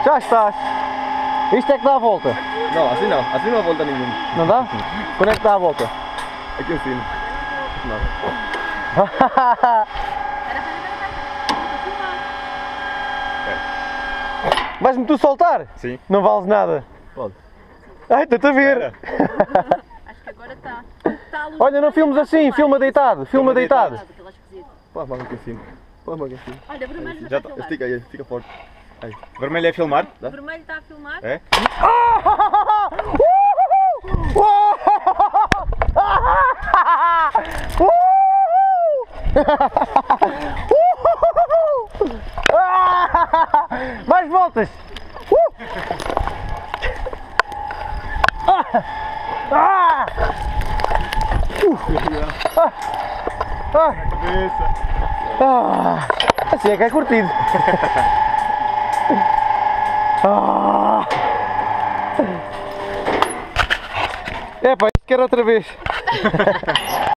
Já estás. Isto é que dá a volta. Não, assim não. Assim não há volta nenhuma. Não dá? Quando é que dá a volta? Aqui em cima. Não. Vais-me tu soltar? Sim. Não vales nada. Pode. Ai, estou-te a ver. Acho que agora está. Olha, não filmes assim, filma deitado, filma deitado. Põe aqui em cima. Põe aqui em cima. Olha, vermelho Já está a filmar. estica aí, fica forte. Aí. Vermelho é filmar? Dá? O vermelho está a filmar. É? Mais voltas! Assim é que é curtido. Epá, isto quero outra vez.